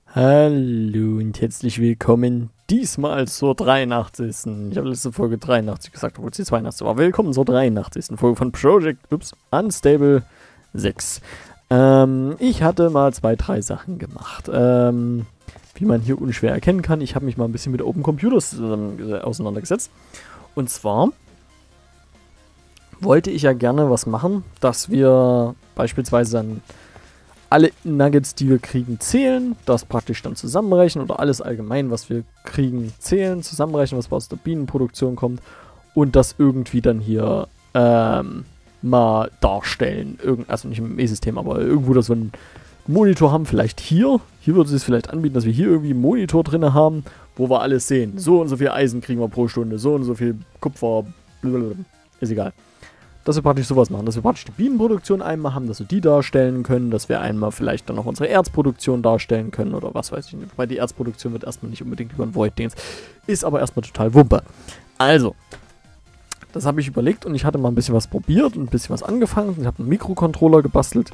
Hallo und herzlich willkommen diesmal zur 83. Ich habe letzte Folge 83 gesagt, obwohl es die 82 war. Willkommen zur 83. Folge von Project Unstable 6. Ich hatte mal 2-3 Sachen gemacht. Wie man hier unschwer erkennen kann, ich habe mich mal ein bisschen mit Open Computers auseinandergesetzt. Und zwar wollte ich ja gerne was machen, dass wir beispielsweise dann alle Nuggets, die wir kriegen, zählen, das praktisch dann zusammenrechnen oder alles allgemein, was wir kriegen, zählen, zusammenrechnen, was aus der Bienenproduktion kommt und das irgendwie dann hier mal darstellen. Also nicht im E-System, aber irgendwo, dass wir einen Monitor haben, vielleicht hier. Hier würde es vielleicht anbieten, dass wir hier irgendwie einen Monitor drin haben, wo wir alles sehen. So und so viel Eisen kriegen wir pro Stunde, so und so viel Kupfer, blablabla. Ist egal. Dass wir praktisch sowas machen, dass wir praktisch die Bienenproduktion einmal haben, dass wir die darstellen können, dass wir einmal vielleicht dann noch unsere Erzproduktion darstellen können oder was weiß ich nicht. Weil die Erzproduktion wird erstmal nicht unbedingt über ein Void-Dings. Ist aber erstmal total Wumpe. Also, das habe ich überlegt und ich hatte mal ein bisschen was probiert und ein bisschen was angefangen. Ich habe einen Mikrocontroller gebastelt.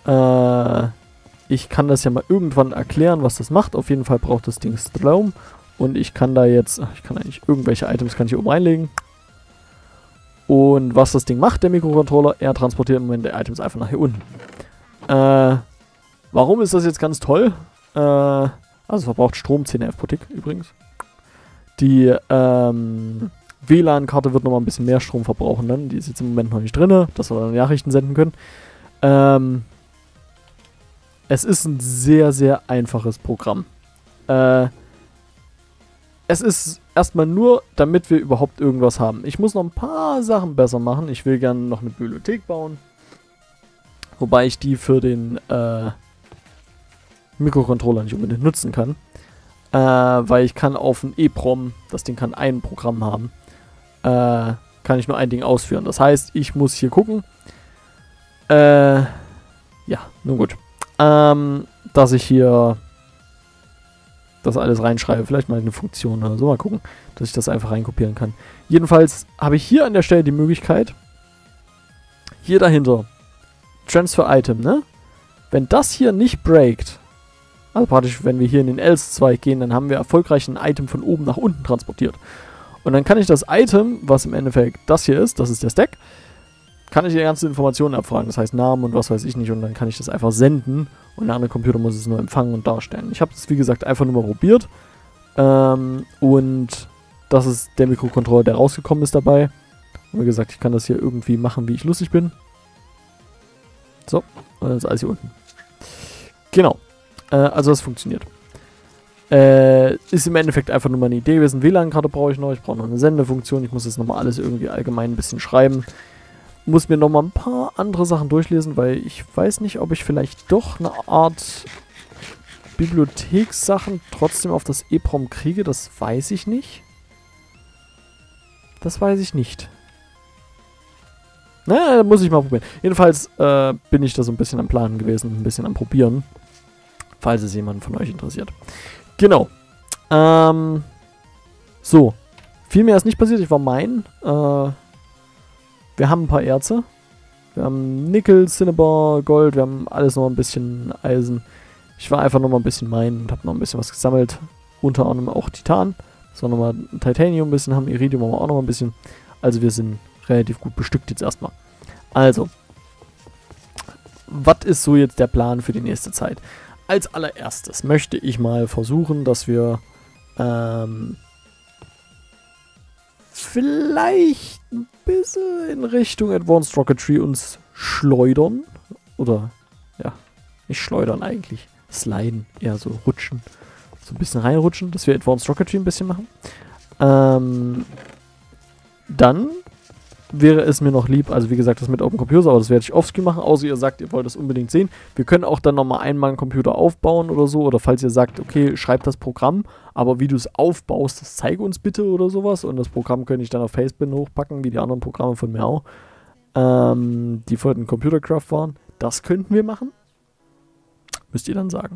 Ich kann das ja mal irgendwann erklären, was das macht. Auf jeden Fall braucht das Ding Strom. Und ich kann da jetzt, ich kann eigentlich irgendwelche Items kann ich hier oben reinlegen. Und was das Ding macht, der Mikrocontroller, er transportiert im Moment die Items einfach nach hier unten. Warum ist das jetzt ganz toll? Also verbraucht Strom, 10 F pro Tick übrigens. Die WLAN-Karte wird nochmal ein bisschen mehr Strom verbrauchen dann. Die ist jetzt im Moment noch nicht drin, dass wir dann Nachrichten senden können. Es ist ein sehr, sehr einfaches Programm. Es ist erstmal nur, damit wir überhaupt irgendwas haben. Ich muss noch ein paar Sachen besser machen. Ich will gerne noch eine Bibliothek bauen. Wobei ich die für den Mikrocontroller nicht unbedingt nutzen kann. Weil ich kann auf dem EEPROM, das Ding kann ein Programm haben, kann ich nur ein Ding ausführen. Das heißt, ich muss hier gucken. Ja, nun gut. Dass ich hier das alles reinschreibe. Vielleicht mal eine Funktion oder so. Mal gucken, dass ich das einfach reinkopieren kann. Jedenfalls habe ich hier an der Stelle die Möglichkeit, hier dahinter, Transfer Item, ne? Wenn das hier nicht breakt, also praktisch, wenn wir hier in den Else-Zweig gehen, dann haben wir erfolgreich ein Item von oben nach unten transportiert. Und dann kann ich das Item, was im Endeffekt das hier ist, das ist der Stack, kann ich die ganzen Informationen abfragen. Das heißt Namen und was weiß ich nicht. Und dann kann ich das einfach senden. Und der andere Computer muss es nur empfangen und darstellen. Ich habe das, wie gesagt, einfach nur mal probiert. Und das ist der Mikrocontroller, der rausgekommen ist dabei. Und wie gesagt, ich kann das hier irgendwie machen, wie ich lustig bin. So, und dann ist alles hier unten. Genau. Also das funktioniert. Ist im Endeffekt einfach nur mal eine Idee gewesen. WLAN-Karte brauche ich noch. Ich brauche noch eine Sendefunktion. Ich muss jetzt nochmal alles irgendwie allgemein ein bisschen schreiben. Muss mir nochmal ein paar andere Sachen durchlesen, weil ich weiß nicht, ob ich vielleicht doch eine Art Bibliothekssachen trotzdem auf das EEPROM kriege. Das weiß ich nicht. Das weiß ich nicht. Naja, muss ich mal probieren. Jedenfalls bin ich da so ein bisschen am Planen gewesen, ein bisschen am Probieren. Falls es jemanden von euch interessiert. Genau. So. Viel mehr ist nicht passiert. Ich war meinen. Wir haben ein paar Erze. Wir haben Nickel, Cinnabar, Gold. Wir haben alles noch ein bisschen Eisen. Ich war einfach noch mal ein bisschen meinen und habe noch ein bisschen was gesammelt. Unter anderem auch Titan. Das war nochmal Titanium ein bisschen. Haben Iridium aber auch noch mal ein bisschen. Also wir sind relativ gut bestückt jetzt erstmal. Also. Was ist so jetzt der Plan für die nächste Zeit? Als allererstes möchte ich mal versuchen, dass wir vielleicht ein bisschen in Richtung Advanced Rocketry uns schleudern. Oder, ja, nicht schleudern eigentlich. Sliden, eher so rutschen. So ein bisschen reinrutschen, dass wir Advanced Rocketry ein bisschen machen. Dann wäre es mir noch lieb, also wie gesagt, das mit Open Computers, aber das werde ich offscreen machen, außer ihr sagt, ihr wollt das unbedingt sehen. Wir können auch dann nochmal einmal einen Computer aufbauen oder so, oder falls ihr sagt, okay, schreibt das Programm, aber wie du es aufbaust, das zeige uns bitte oder sowas, und das Programm könnte ich dann auf Facebin hochpacken, wie die anderen Programme von mir auch, die vor den Computercraft waren. Das könnten wir machen. Müsst ihr dann sagen.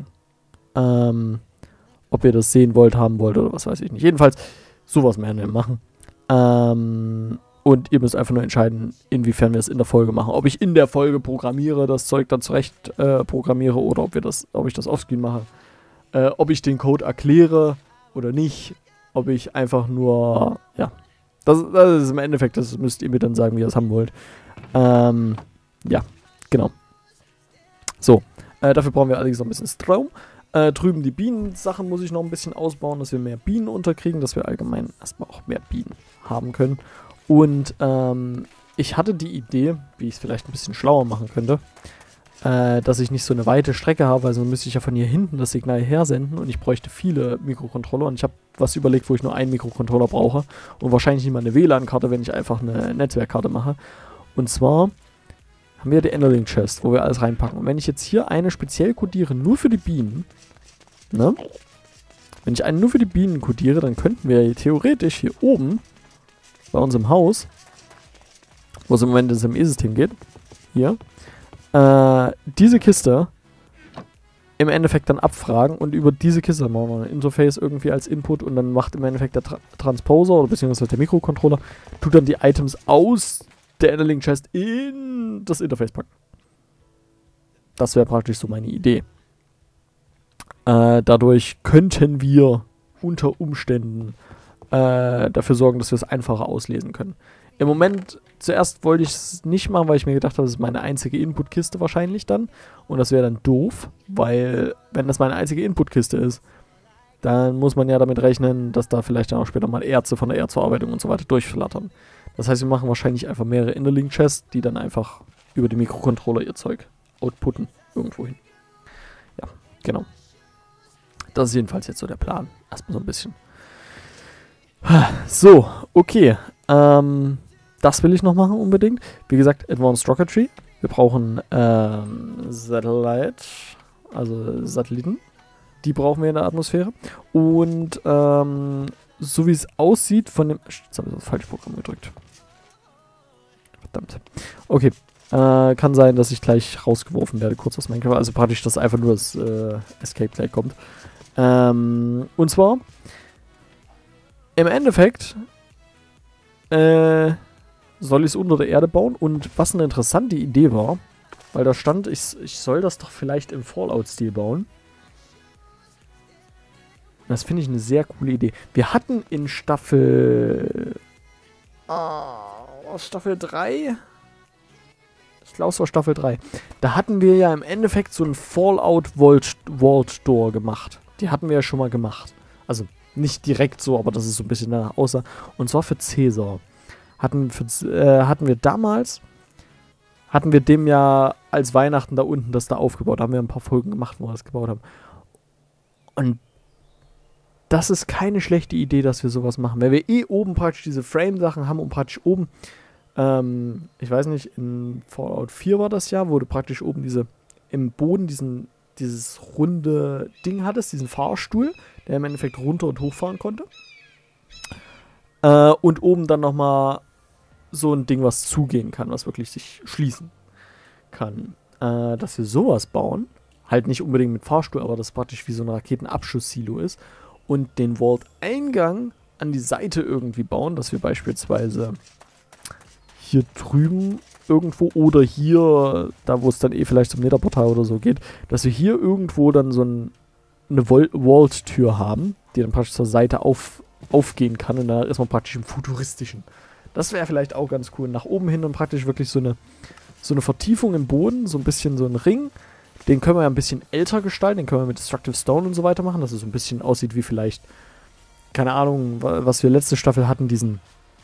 Ob ihr das sehen wollt, haben wollt oder was weiß ich nicht. Jedenfalls, sowas werden wir machen. Und ihr müsst einfach nur entscheiden, inwiefern wir es in der Folge machen. Ob ich in der Folge programmiere, das Zeug dann zurecht programmiere oder ob ich das offscreen mache. ob ich den Code erkläre oder nicht, ob ich einfach nur, ja, das ist im Endeffekt, das müsst ihr mir dann sagen, wie ihr es haben wollt. Ja, genau. So, dafür brauchen wir allerdings noch ein bisschen Strom. Drüben die Bienensachen muss ich noch ein bisschen ausbauen, dass wir mehr Bienen unterkriegen, dass wir allgemein erstmal auch mehr Bienen haben können. Und ich hatte die Idee, wie ich es vielleicht ein bisschen schlauer machen könnte, dass ich nicht so eine weite Strecke habe, weil sonst müsste ich ja von hier hinten das Signal hersenden und ich bräuchte viele Mikrocontroller und ich habe was überlegt, wo ich nur einen Mikrocontroller brauche und wahrscheinlich nicht mal eine WLAN-Karte, wenn ich einfach eine Netzwerkkarte mache. Und zwar haben wir die Enderling Chest, wo wir alles reinpacken. Und wenn ich jetzt hier eine speziell codiere, nur für die Bienen, ne? Wenn ich eine nur für die Bienen codiere, dann könnten wir theoretisch hier oben bei uns im Haus, wo es im Moment ins ME-System geht, hier, diese Kiste im Endeffekt dann abfragen und über diese Kiste machen wir ein Interface irgendwie als Input und dann macht im Endeffekt der Transposer oder beziehungsweise der Mikrocontroller, tut dann die Items aus der Enderling Chest in das Interface packen. Das wäre praktisch so meine Idee. Dadurch könnten wir unter Umständen dafür sorgen, dass wir es einfacher auslesen können. Im Moment, zuerst wollte ich es nicht machen, weil ich mir gedacht habe, das ist meine einzige Inputkiste wahrscheinlich dann. Und das wäre dann doof, weil wenn das meine einzige Inputkiste ist, dann muss man ja damit rechnen, dass da vielleicht dann auch später mal Erze von der Erzverarbeitung und so weiter durchflattern. Das heißt, wir machen wahrscheinlich einfach mehrere Enderling Chests, die dann einfach über die Mikrocontroller ihr Zeug outputten irgendwo hin. Ja, genau. Das ist jedenfalls jetzt so der Plan. Erstmal so ein bisschen. So, okay. Das will ich noch machen unbedingt. Wie gesagt, Advanced Rocketry. Wir brauchen Satellite, also Satelliten. Die brauchen wir in der Atmosphäre. Und so wie es aussieht von dem... Jetzt habe ich das falsche Programm gedrückt. Verdammt. Okay. Kann sein, dass ich gleich rausgeworfen werde, kurz aus Minecraft. Also praktisch, dass einfach nur das Escape gleich kommt. Und zwar im Endeffekt soll ich es unter der Erde bauen. Und was eine interessante Idee war, weil da stand, ich soll das doch vielleicht im Fallout-Stil bauen. Das finde ich eine sehr coole Idee. Wir hatten in Staffel... Staffel 3? Ich glaube, es war Staffel 3. Da hatten wir ja im Endeffekt so ein Fallout Vault Door gemacht. Die hatten wir ja schon mal gemacht. Also nicht direkt so, aber das ist so ein bisschen danach aussah. Und zwar für Caesar. Hatten wir damals... Hatten wir dem ja als Weihnachten da unten das da aufgebaut. Da haben wir ein paar Folgen gemacht, wo wir das gebaut haben. Und das ist keine schlechte Idee, dass wir sowas machen. Wenn wir oben praktisch diese Frame-Sachen haben und praktisch oben, ich weiß nicht, in Fallout 4 war das ja, wo du praktisch oben im Boden dieses runde Ding hattest, diesen Fahrstuhl, der im Endeffekt runter und hochfahren konnte. Und oben dann nochmal so ein Ding, was zugehen kann, was wirklich sich schließen kann. Dass wir sowas bauen, halt nicht unbedingt mit Fahrstuhl, aber das praktisch wie so ein Raketenabschusssilo ist. Und den Vault-Eingang an die Seite irgendwie bauen, dass wir beispielsweise hier drüben irgendwo oder hier, da wo es dann vielleicht zum Netherportal oder so geht, dass wir hier irgendwo dann so eine Vault-Tür haben, die dann praktisch zur Seite aufgehen kann und da ist man praktisch im Futuristischen. Das wäre vielleicht auch ganz cool. Nach oben hin dann praktisch wirklich so eine Vertiefung im Boden, so ein bisschen so ein Ring. Den können wir ja ein bisschen älter gestalten, den können wir mit Destructive Stone und so weiter machen, dass es so ein bisschen aussieht wie vielleicht, keine Ahnung, was wir letzte Staffel hatten, diesen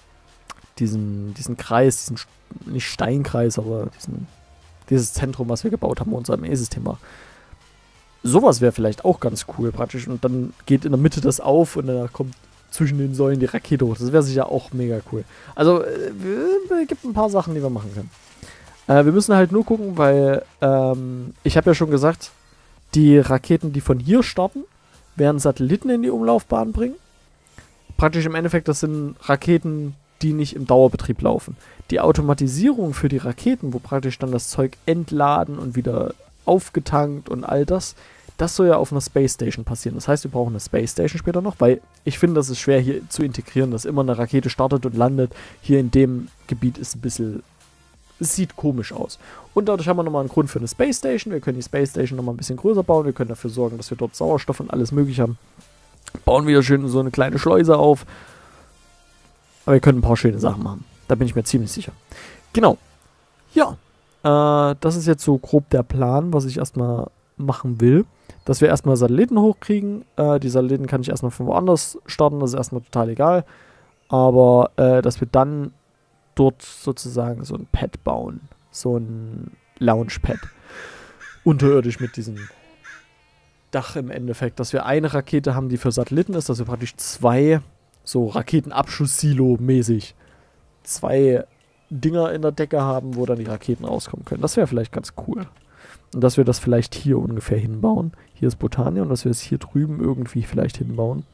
Kreis, nicht Steinkreis, aber dieses Zentrum, was wir gebaut haben, wo unser ME-System war. Sowas wäre vielleicht auch ganz cool praktisch und dann geht in der Mitte das auf und dann kommt zwischen den Säulen die Rakete hoch. Das wäre sicher auch mega cool. Also, es gibt ein paar Sachen, die wir machen können. Wir müssen halt nur gucken, weil ich habe ja schon gesagt, die Raketen, die von hier starten, werden Satelliten in die Umlaufbahn bringen. Praktisch im Endeffekt, das sind Raketen, die nicht im Dauerbetrieb laufen. Die Automatisierung für die Raketen, wo praktisch dann das Zeug entladen und wieder aufgetankt und all das, das soll ja auf einer Space Station passieren. Das heißt, wir brauchen eine Space Station später noch, weil ich finde, das ist schwer hier zu integrieren, dass immer eine Rakete startet und landet. Hier in dem Gebiet ist ein bisschen Es sieht komisch aus. Und dadurch haben wir nochmal einen Grund für eine Space Station. Wir können die Space Station nochmal ein bisschen größer bauen. Wir können dafür sorgen, dass wir dort Sauerstoff und alles mögliche haben. Bauen wieder schön so eine kleine Schleuse auf. Aber wir können ein paar schöne Sachen machen. Da bin ich mir ziemlich sicher. Genau. Ja. Das ist jetzt so grob der Plan, was ich erstmal machen will. Dass wir erstmal Satelliten hochkriegen. Die Satelliten kann ich erstmal von woanders starten. Das ist erstmal total egal. Aber dass wir dann dort sozusagen so ein Pad bauen. So ein Launchpad. Unterirdisch mit diesem Dach im Endeffekt. Dass wir eine Rakete haben, die für Satelliten ist. Dass wir praktisch 2 so Raketenabschuss-Silo-mäßig 2 Dinger in der Decke haben, wo dann die Raketen rauskommen können. Das wäre vielleicht ganz cool. Und dass wir das vielleicht hier ungefähr hinbauen. Hier ist Botania und dass wir es hier drüben irgendwie vielleicht hinbauen.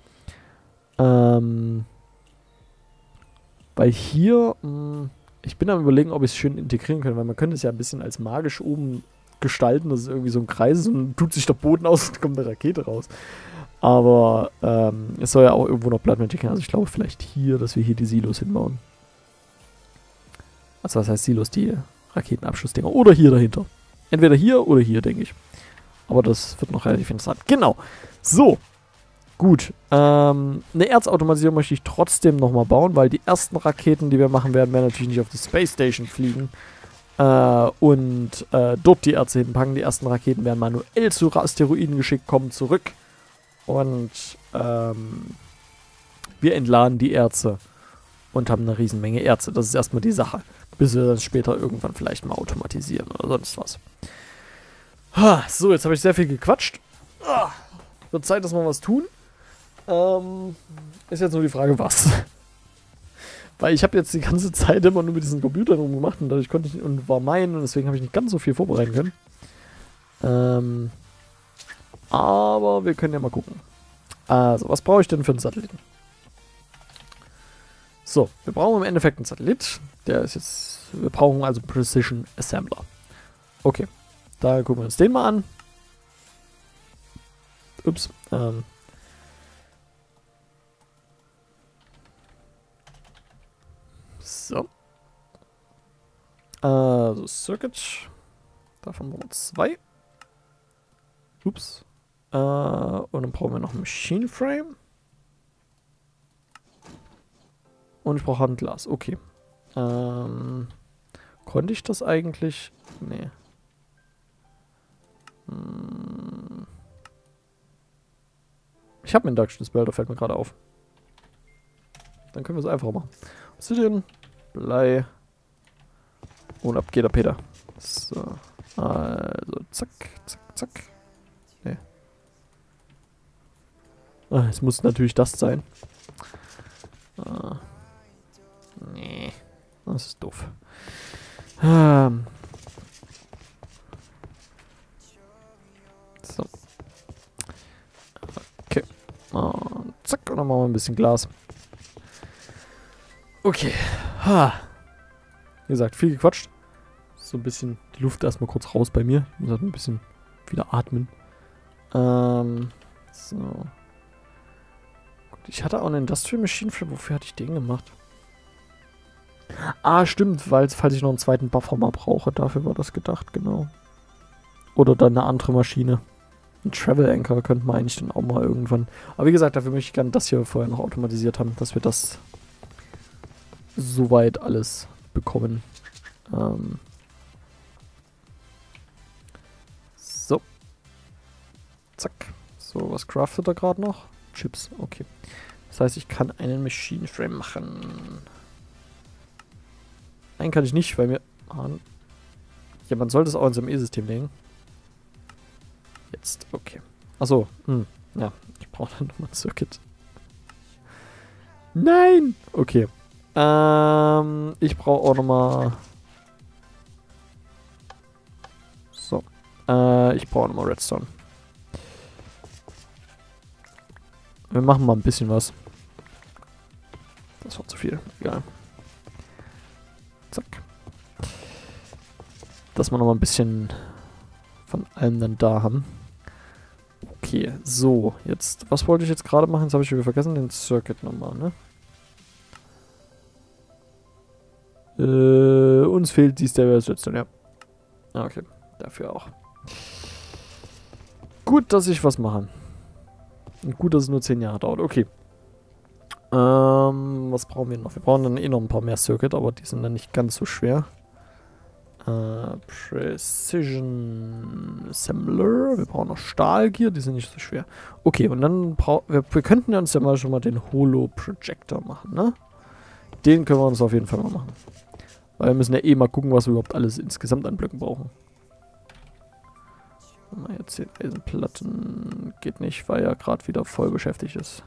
Weil hier, ich bin am Überlegen, ob ich es schön integrieren kann, weil man könnte es ja ein bisschen als magisch oben gestalten, dass es irgendwie so ein Kreis ist und tut sich der Boden aus und kommt eine Rakete raus. Aber es soll ja auch irgendwo noch Platz mitgehen. Also ich glaube vielleicht hier, dass wir hier die Silos hinbauen. Also was heißt Silos? Die Raketenabschussdinger. Oder hier dahinter. Entweder hier oder hier, denke ich. Aber das wird noch relativ interessant. Genau. So. Gut. Eine Erzautomatisierung möchte ich trotzdem nochmal bauen, weil die ersten Raketen, die wir machen werden, werden natürlich nicht auf die Space Station fliegen. Und dort die Erze hinpacken. Die ersten Raketen werden manuell zu Asteroiden geschickt, kommen zurück. Und wir entladen die Erze und haben eine Riesenmenge Erze. Das ist erstmal die Sache. Bis wir das später irgendwann vielleicht mal automatisieren oder sonst was. So, jetzt habe ich sehr viel gequatscht. Wird Zeit, dass wir was tun. Ist jetzt nur die Frage, was. Weil ich habe jetzt die ganze Zeit immer nur mit diesen Computern rumgemacht und dadurch konnte ich und war mein und deswegen habe ich nicht ganz so viel vorbereiten können. Aber wir können ja mal gucken. Also, was brauche ich denn für einen Satelliten? So, wir brauchen im Endeffekt einen Satellit. Der ist jetzt. Wir brauchen also Precision Assembler. Okay. Da gucken wir uns den mal an. Ups. So. Also Circuit. Davon brauchen wir 2. Ups. Und dann brauchen wir noch ein Machine Frame. Und ich brauche Handglas. Okay. Konnte ich das eigentlich? Nee. Ich habe einen Induction Dispelter, fällt mir gerade auf. Dann können wir es einfach machen. Obsidian, Blei. Und ab geht der Peter. So. Also, zack, zack, zack. Nee. Es muss natürlich das sein. Nee. Das ist doof. So. Okay. Und zack. Und dann machen wir ein bisschen Glas. Okay. Wie gesagt, viel gequatscht. So ein bisschen die Luft erstmal kurz raus bei mir. Ich muss halt ein bisschen wieder atmen. So. Gut, ich hatte auch einen Industrial Machine Frame. Wofür hatte ich den gemacht? Ah, stimmt, weil falls ich noch einen zweiten Buffer mal brauche, dafür war das gedacht, genau. Oder dann eine andere Maschine. Ein Travel Anchor könnte man eigentlich dann auch mal irgendwann. Aber wie gesagt, dafür möchte ich gerne das hier vorher noch automatisiert haben, dass wir das soweit alles bekommen. So. Zack. So, was craftet er gerade noch? Chips, okay. Das heißt, ich kann einen Machine Frame machen. Nein, kann ich nicht, weil mir... Ja, man sollte es auch ins ME-System legen. Jetzt, okay. Achso, ja, ich brauche dann nochmal ein Circuit. Nein! Okay. Ich brauche auch nochmal... So. Ich brauche nochmal Redstone. Wir machen mal ein bisschen was. Das war zu viel. Egal. Zack. Dass wir nochmal ein bisschen von allem dann da haben. Okay, so. Jetzt, was wollte ich jetzt gerade machen? Jetzt habe ich wieder vergessen, den Circuit nochmal, ne? uns fehlt die Stereo-Station, ja. Okay, dafür auch. Gut, dass ich was mache. Und gut, dass es nur 10 Jahre dauert. Okay. Was brauchen wir noch? Wir brauchen dann eh noch ein paar mehr Circuit, aber die sind dann nicht ganz so schwer. Precision Assembler. Wir brauchen noch Stahlgear, die sind nicht so schwer. Okay, und dann wir könnten uns ja mal schon mal den Holo-Projector machen, ne? Den können wir uns auf jeden Fall mal machen. Weil wir müssen ja eh mal gucken, was wir überhaupt alles insgesamt an Blöcken brauchen. Mal jetzt 10 Eisenplatten. Geht nicht, weil er gerade wieder voll beschäftigt ist.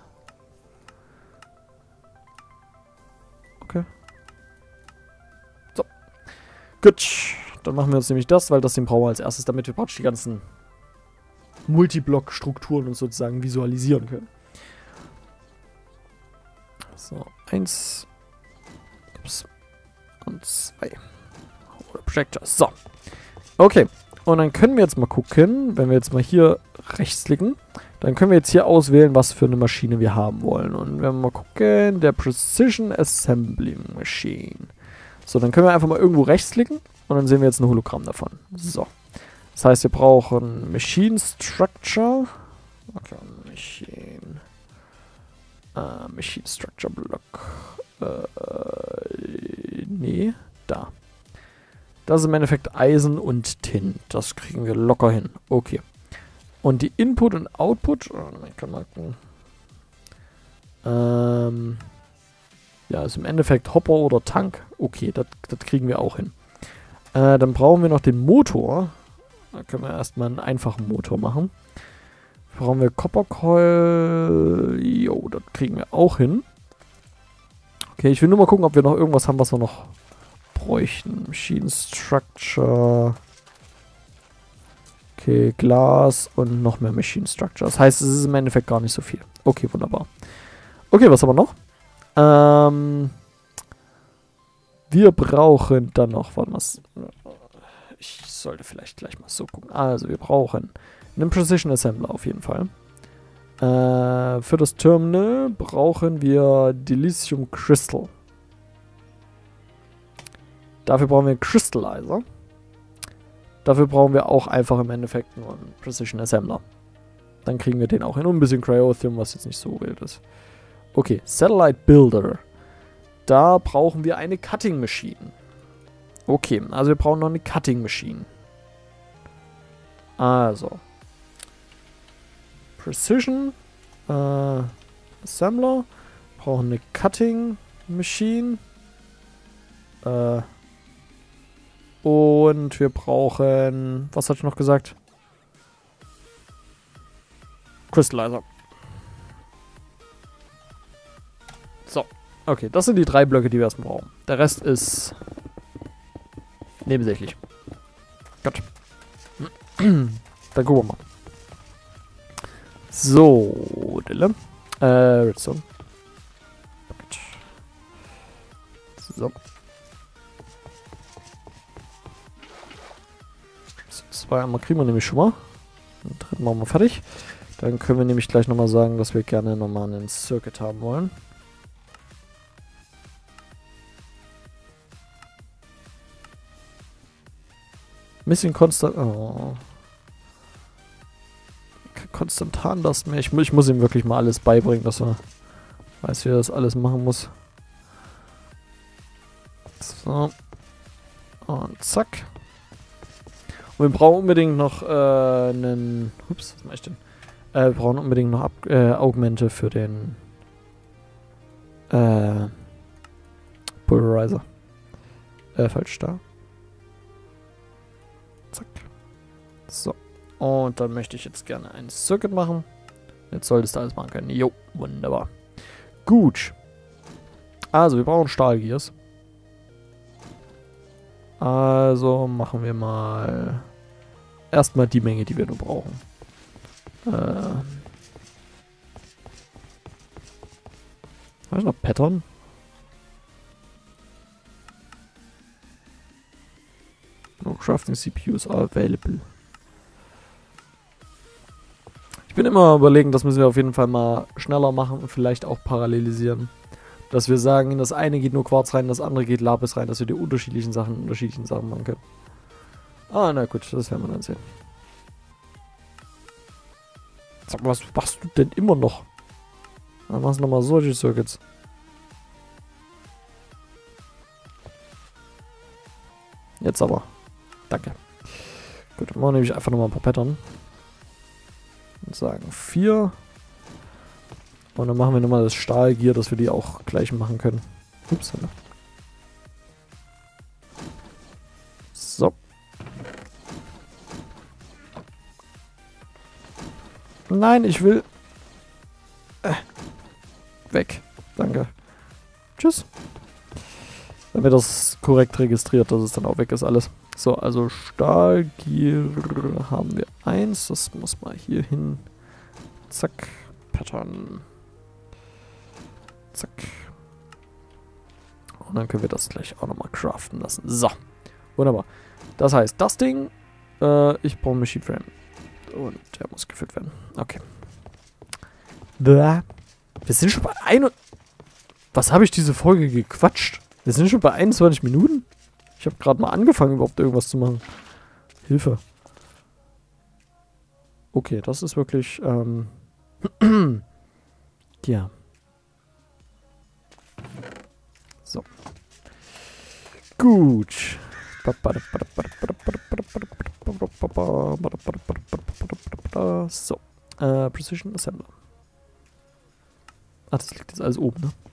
Okay. So. Gut. Dann machen wir uns nämlich das, weil das den brauchen wir als erstes, damit wir praktisch die ganzen Multiblock-Strukturen uns sozusagen visualisieren können. So, 1. Ups. Und 2. Projector. So. Okay. Und dann können wir jetzt mal gucken, wenn wir jetzt mal hier rechts klicken, dann können wir jetzt hier auswählen, was für eine Maschine wir haben wollen. Und wenn wir mal gucken, der Precision Assembling Machine. So, dann können wir einfach mal irgendwo rechts klicken und dann sehen wir jetzt ein Hologramm davon. So. Das heißt, wir brauchen Machine Structure. Okay, Machine Structure Block. Nee, da. Das ist im Endeffekt Eisen und Tin. Das kriegen wir locker hin. Okay. Und die Input und Output. Ich kann mal gucken. Ja, ist im Endeffekt Hopper oder Tank. Okay, das kriegen wir auch hin. Dann brauchen wir noch den Motor. Da können wir erstmal einen einfachen Motor machen. Brauchen wir Copper Coil. Jo, das kriegen wir auch hin. Okay, ich will nur mal gucken, ob wir noch irgendwas haben, was wir noch bräuchten. Machine Structure. Okay, Glas und noch mehr Machine Structure. Das heißt, es ist im Endeffekt gar nicht so viel. Okay, wunderbar. Okay, was haben wir noch? Wir brauchen dann noch, warte mal, ich sollte vielleicht gleich mal so gucken. Also, wir brauchen einen Precision Assembler auf jeden Fall. Für das Terminal brauchen wir Dilithium Crystal. Dafür brauchen wir einen Crystallizer. Dafür brauchen wir auch einfach im Endeffekt nur einen Precision Assembler. Dann kriegen wir den auch hin. Und ein bisschen Cryothium, was jetzt nicht so wild ist. Okay, Satellite Builder. Da brauchen wir eine Cutting Machine. Okay, also wir brauchen noch eine Cutting Machine. Also. Precision Assembler. Brauchen eine Cutting Machine. Und wir brauchen... Was hatte ich noch gesagt? Crystallizer. So. Okay, das sind die 3 Blöcke, die wir erstmal brauchen. Der Rest ist nebensächlich. Gut. Dann gucken wir mal. So, Dille. Redstone. So. Einmal kriegen wir nämlich schon mal. Den dritten machen wir fertig. Dann können wir nämlich gleich nochmal sagen, dass wir gerne nochmal einen Circuit haben wollen. Missing Konstant. Oh. Konstantan das mehr. Ich muss ihm wirklich mal alles beibringen, dass er weiß, wie er das alles machen muss. So. Und zack. Und wir brauchen unbedingt noch einen... Ups, was mache ich denn? Wir brauchen unbedingt noch Augmente für den Polarizer. Falsch da. Zack. So. Und dann möchte ich jetzt gerne einen Circuit machen. Jetzt solltest du alles machen können. Jo, wunderbar. Gut. Also, wir brauchen Stahlgears. Also machen wir mal erstmal die Menge, die wir nur brauchen. Habe ich noch Pattern? No crafting CPUs are available. Ich bin immer überlegen, das müssen wir auf jeden Fall mal schneller machen und vielleicht auch parallelisieren. Dass wir sagen, in das eine geht nur Quarz rein, in das andere geht Lapis rein, dass wir die unterschiedlichen Sachen machen können. Ah, na gut, das werden wir dann sehen. Sag mal, was machst du denn immer noch? Dann machst du nochmal solche Circuits. Jetzt aber. Danke. Gut, dann machen wir nämlich einfach nochmal ein paar Pattern. Und sagen 4. Und dann machen wir nochmal das Stahlgier, dass wir die auch gleich machen können. Ups. So. Nein, ich will... weg. Danke. Tschüss. Damit das korrekt registriert, dass es dann auch weg ist alles. So, also Stahlgier haben wir 1. Das muss mal hier hin. Zack. Pattern. Zack. Und dann können wir das gleich auch nochmal craften lassen. So. Wunderbar. Das heißt, das Ding, ich brauche einen Machine Frame. Und der muss gefüllt werden. Okay. Wir sind schon bei Was habe ich diese Folge gequatscht? Wir sind schon bei 21 Minuten? Ich habe gerade mal angefangen, überhaupt irgendwas zu machen. Hilfe. Okay, das ist wirklich, ja. So. Gut. So. Precision Assembler. Ah, das liegt jetzt alles oben, ne?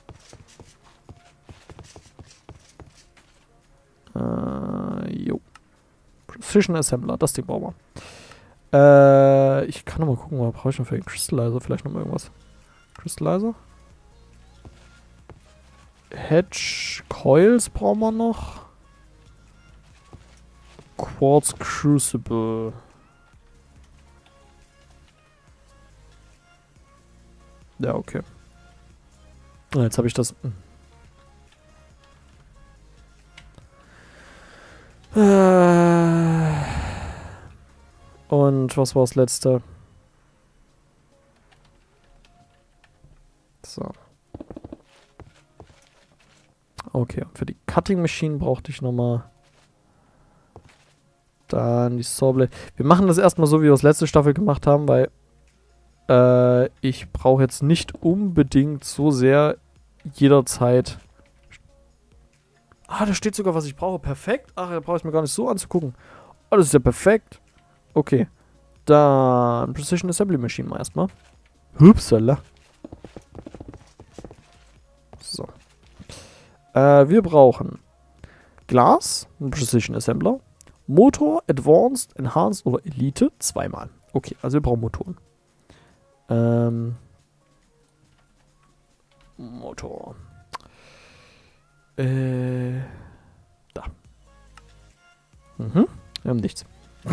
Jo. Precision Assembler, das Ding brauchen wir. Ich kann noch mal gucken, was brauche ich noch für den Crystallizer? Vielleicht noch mal irgendwas. Crystallizer? Hedge Coils brauchen wir noch. Quartz Crucible. Ja, okay. Jetzt habe ich das... Und was war das letzte? So. Okay, und für die Cutting Machine brauchte ich nochmal. Dann die Sawblade. Wir machen das erstmal so, wie wir das letzte Staffel gemacht haben, weil ich brauche jetzt nicht unbedingt so sehr jederzeit. Ah, da steht sogar, was ich brauche. Perfekt. Ach, da brauche ich mir gar nicht so anzugucken. Oh, das ist ja perfekt. Okay. Dann Precision Assembly Machine mal erstmal. Hupsala. So. Wir brauchen Glas, ein Precision Assembler, Motor, Advanced, Enhanced oder Elite, zweimal. Okay, also wir brauchen Motoren. Motor. Da. Wir haben nichts.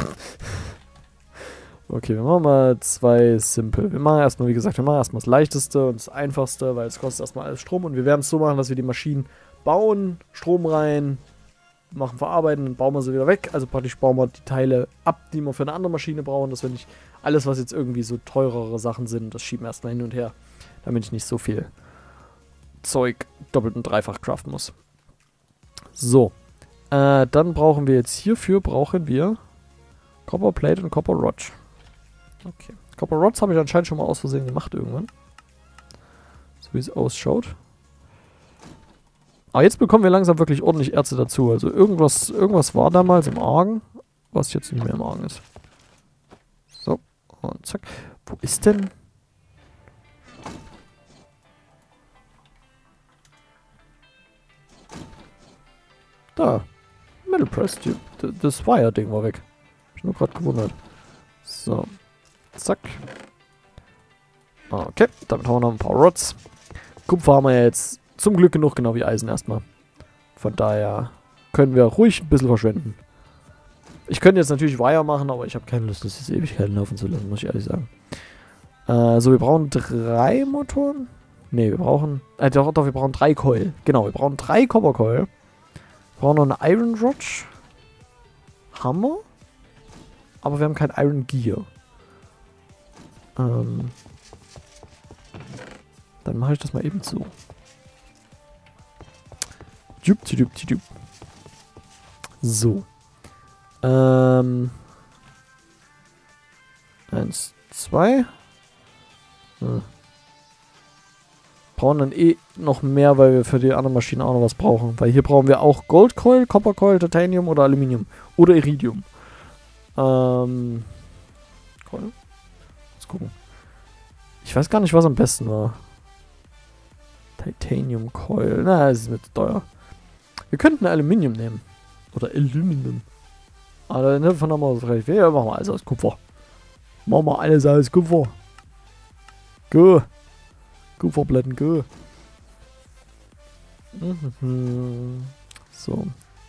Okay, wir machen mal 2 Simple. Wir machen erstmal, wie gesagt, das Leichteste und das Einfachste, weil es kostet erstmal alles Strom. Und wir werden es so machen, dass wir die Maschinen bauen, Strom rein, machen verarbeiten, dann bauen wir sie wieder weg. Also praktisch bauen wir die Teile ab, die wir für eine andere Maschine brauchen, dass wir nicht alles, was jetzt irgendwie so teurere Sachen sind, das schieben wir erstmal hin und her, damit ich nicht so viel Zeug doppelt und dreifach craften muss. So. Dann brauchen wir jetzt hierfür, Copper Plate und Copper Rod. Okay. Copper Rods habe ich anscheinend schon mal aus Versehen gemacht irgendwann. So wie es ausschaut. Aber jetzt bekommen wir langsam wirklich ordentlich Erze dazu. Also irgendwas war damals im Argen, was jetzt nicht mehr im Argen ist. So. Und zack. Wo ist denn... Da. Metal Press. Das Wire-Ding war weg. Hab ich nur gerade gewundert. So. Zack. Okay, damit haben wir noch ein paar Rods. Kupfer haben wir jetzt zum Glück genug, genau wie Eisen erstmal. Von daher können wir ruhig ein bisschen verschwenden. Ich könnte jetzt natürlich Wire machen, aber ich habe keine Lust, das jetzt Ewigkeiten laufen zu lassen, muss ich ehrlich sagen. So, wir brauchen 3 Motoren. Ne, wir brauchen... doch, wir brauchen 3 Coil. Genau, wir brauchen 3 Copper Coil. Wir brauchen noch eine Iron Rod. Hammer. Aber wir haben kein Iron Gear. Dann mache ich das mal eben so. So. 1, 2. Brauchen dann eh noch mehr, weil wir für die anderen Maschinen auch noch was brauchen. Weil hier brauchen wir auch Goldcoil, Coppercoil, Titanium oder Aluminium. Oder Iridium. Coil. Let's gucken. Ich weiß gar nicht, was am besten war. Titanium Coil. Na, es ist mir zu teuer. Wir könnten Aluminium nehmen. Oder Aluminium. Aber ne, von der Maus recht. Ja, machen wir alles aus Kupfer. Machen wir alles aus Kupfer. Go. Kupferblätten, go. So.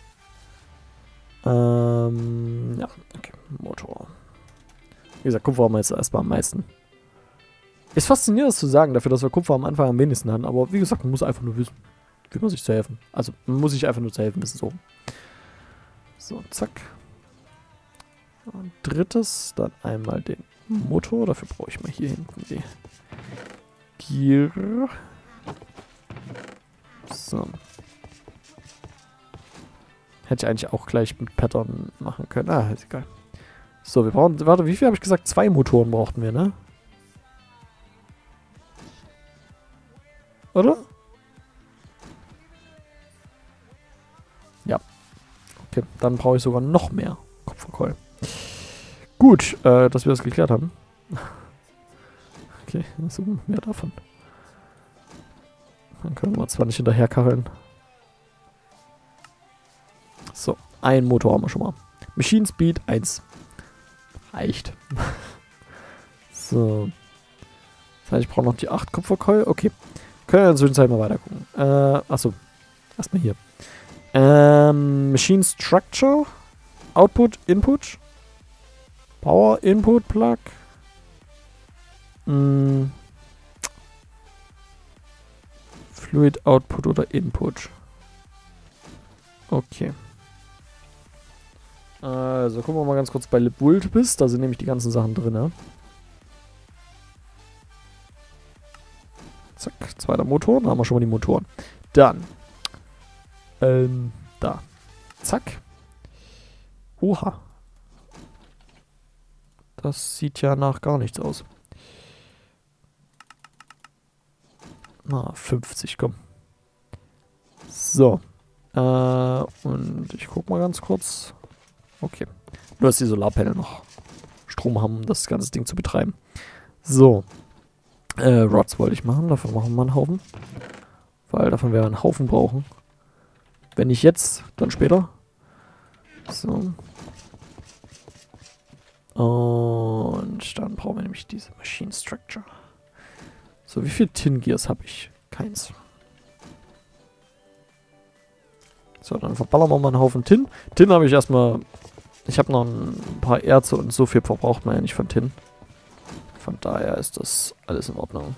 Ja, okay. Motor. Wie gesagt, Kupfer haben wir jetzt erstmal am meisten. Ist faszinierend, das zu sagen, dafür, dass wir Kupfer am Anfang am wenigsten hatten. Aber wie gesagt, man muss einfach nur wissen, wie man sich zu helfen. Also, man muss sich einfach nur zu helfen wissen, so. So, zack. Und drittes, dann einmal den Motor. Dafür brauche ich mal hier hinten die Gear. So. Hätte ich eigentlich auch gleich mit Pattern machen können. Ah, ist egal. So, wir brauchen, warte, wie viel habe ich gesagt? 2 Motoren brauchten wir, ne? Oder? Ja. Okay, dann brauche ich sogar noch mehr Kupfercoil. Gut, dass wir das geklärt haben. Okay, so mehr davon. Dann können wir zwar nicht hinterherkacheln. So, ein Motor haben wir schon mal. Machine Speed 1. Reicht. So. Das heißt, ich brauche noch die 8 Kupfercoil. Okay. Können wir in der Zwischenzeit mal weiter gucken. Achso. Erstmal hier. Machine Structure. Output, Input. Power, Input, Plug. Fluid Output oder Input. Okay. Also gucken wir mal ganz kurz bei LibVultBIS. Da sind nämlich die ganzen Sachen drin. Ne? Zack, zweiter Motor. Da haben wir schon mal die Motoren. Dann. Da. Zack. Oha. Das sieht ja nach gar nichts aus. Na, 50, komm. So. Und ich guck mal ganz kurz. Okay. Nur, dass die Solarpanel noch Strom haben, um das ganze Ding zu betreiben. So. Rods wollte ich machen. Davon machen wir einen Haufen. Weil davon werden wir einen Haufen brauchen. Wenn nicht jetzt, dann später. So. Und dann brauchen wir nämlich diese Machine Structure. So, wie viel Tin Gears habe ich? Keins. So, dann verballern wir mal einen Haufen Tin. Tin habe ich erstmal... Ich habe noch ein paar Erze und so viel verbraucht man ja nicht von Tin. Von daher ist das alles in Ordnung.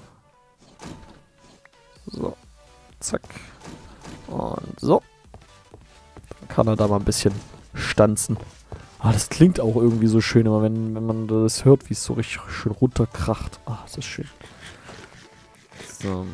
So. Zack. Und so. Dann kann er da mal ein bisschen stanzen. Ah, das klingt auch irgendwie so schön, aber wenn man das hört, wie es so richtig schön runterkracht. Ah, das ist schön. So.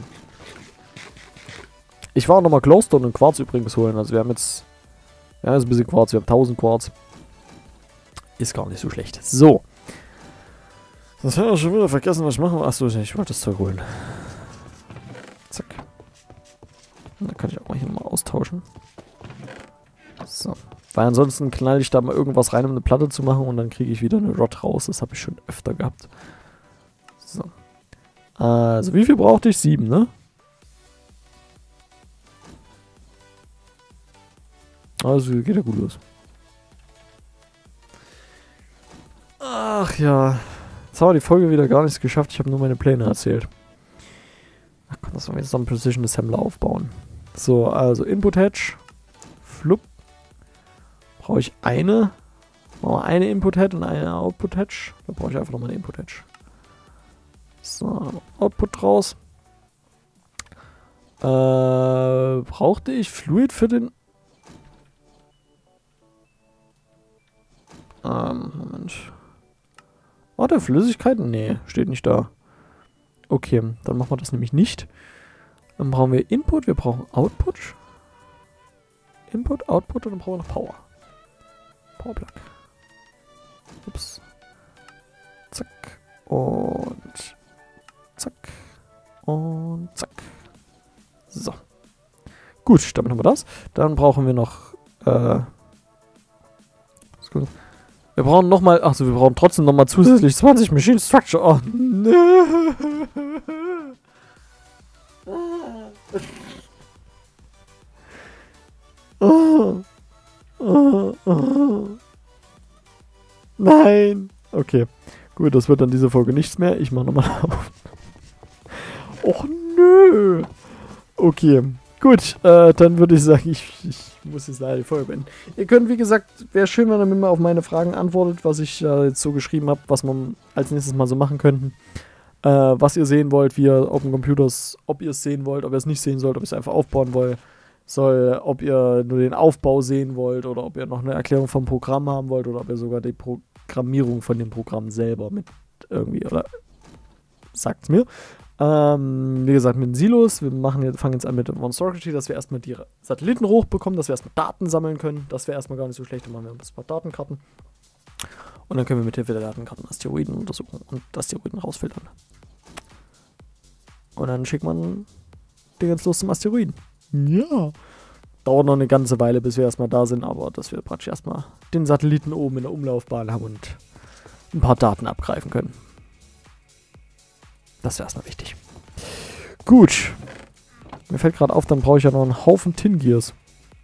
Ich war auch nochmal Glowstone und Quarz übrigens holen. Also wir haben jetzt ein bisschen Quarz. Wir haben 1000 Quarz. Ist gar nicht so schlecht. So. Das habe ich schon wieder vergessen, was ich machen will. Achso, ich wollte das Zeug holen. Zack. Und dann kann ich auch mal hier nochmal austauschen. So. Weil ansonsten knall ich da mal irgendwas rein, um eine Platte zu machen. Und dann kriege ich wieder eine Rod raus. Das habe ich schon öfter gehabt. So. Also, wie viel brauchte ich? 7, ne? Also, geht ja gut los. Ach ja. Jetzt haben wir die Folge wieder gar nichts geschafft. Ich habe nur meine Pläne erzählt. Ach komm, das wollen wir jetzt noch einen Precision Assembler aufbauen. So, also Input Hedge. Flup. Brauche ich eine. Machen wir eine Input Head und eine Output Hedge. Da brauche ich einfach nochmal eine Input Hedge. So, Output raus. Brauchte ich Fluid für den... Moment. Warte, Flüssigkeiten? Nee, steht nicht da. Okay, dann machen wir das nämlich nicht. Dann brauchen wir Input, wir brauchen Output. Input, Output und dann brauchen wir noch Power. Powerplug. Ups. Zack. Und zack. Und zack. So. Gut, damit haben wir das. Dann brauchen wir noch, wir brauchen nochmal, achso, wir brauchen trotzdem nochmal zusätzlich 20 Machine Structure. Oh, ne. Nein. Okay. Gut, das wird dann diese Folge nichts mehr. Ich mache nochmal auf. Och nö. Okay. Gut, dann würde ich sagen, ich muss jetzt leider die Folge beenden. Ihr könnt, wie gesagt, wäre schön, wenn ihr mir mal auf meine Fragen antwortet, was ich jetzt so geschrieben habe, was man als nächstes mal so machen könnten. Was ihr sehen wollt, wie ihr Open Computers, ob ihr es sehen wollt, ob ihr es nicht sehen sollt, ob ihr es einfach aufbauen wollt, ob ihr nur den Aufbau sehen wollt oder ob ihr noch eine Erklärung vom Programm haben wollt oder ob ihr sogar die Programmierung von dem Programm selber mit irgendwie, oder sagt's mir. Wie gesagt, mit den Silos, fangen jetzt an mit dem Monstrosity, dass wir erstmal die Satelliten hochbekommen, dass wir erstmal Daten sammeln können. Das wäre erstmal gar nicht so schlecht, dann machen wir ein paar Datenkarten. Und dann können wir mit Hilfe der Datenkarten Asteroiden untersuchen und Asteroiden rausfiltern. Und dann schickt man den ganz los zum Asteroiden. Ja. Dauert noch eine ganze Weile, bis wir erstmal da sind, aber dass wir praktisch erstmal den Satelliten oben in der Umlaufbahn haben und ein paar Daten abgreifen können. Das wäre erstmal wichtig. Gut. Mir fällt gerade auf, dann brauche ich ja noch einen Haufen Tin Gears.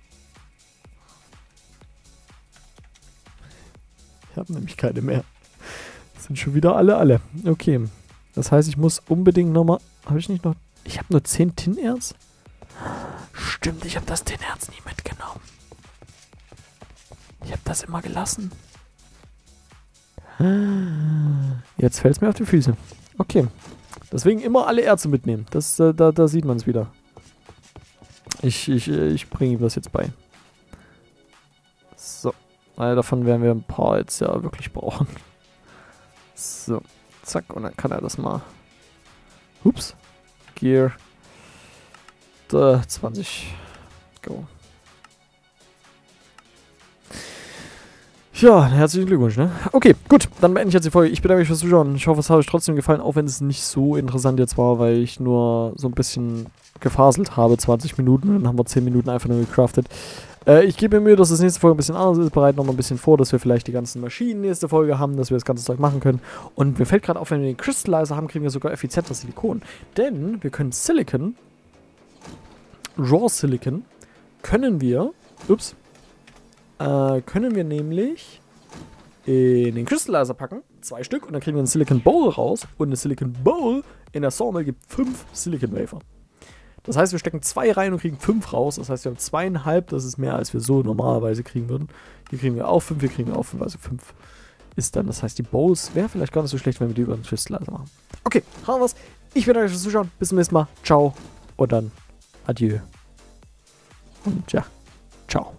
Ich habe nämlich keine mehr. Das sind schon wieder alle. Okay. Das heißt, ich muss unbedingt nochmal... Habe ich nicht noch... Ich habe nur 10 Tin-Erz? Stimmt, ich habe das Tin-Erz nie mitgenommen. Ich habe das immer gelassen. Jetzt fällt es mir auf die Füße. Okay. Deswegen immer alle Erze mitnehmen. Da sieht man es wieder. Ich bringe ihm das jetzt bei. So. Weil davon werden wir ein paar jetzt ja wirklich brauchen. So. Zack. Und dann kann er das mal. Ups. Gear. 20. Go. Ja, herzlichen Glückwunsch, ne? Okay, gut, dann beende ich jetzt die Folge. Ich bedanke mich fürs Zuschauen. Ich hoffe, es hat euch trotzdem gefallen, auch wenn es nicht so interessant jetzt war, weil ich nur so ein bisschen gefaselt habe, 20 Minuten, und dann haben wir 10 Minuten einfach nur gecraftet. Ich gebe mir Mühe, dass das nächste Folge ein bisschen anders ist, bereite noch mal ein bisschen vor, dass wir vielleicht die ganzen Maschinen nächste Folge haben, dass wir das ganze Zeug machen können. Und mir fällt gerade auf, wenn wir den Crystallizer haben, kriegen wir sogar effizienter Silikon. Denn wir können Silicon, Raw Silicon, können wir nämlich in den Crystallizer packen, 2 Stück, und dann kriegen wir einen Silicon Bowl raus. Und eine Silicon Bowl in der Sawmill gibt 5 Silicon Wafer. Das heißt, wir stecken 2 rein und kriegen 5 raus. Das heißt, wir haben 2,5, das ist mehr, als wir so normalerweise kriegen würden. Hier kriegen wir auch 5, hier kriegen wir auch 5, also 5 ist dann. Das heißt, die Bowls wäre vielleicht gar nicht so schlecht, wenn wir die über den Crystallizer machen. Okay, haben wir's. Ich bedanke euch fürs Zuschauen. Bis zum nächsten Mal. Ciao. Und dann adieu. Und ja, ciao.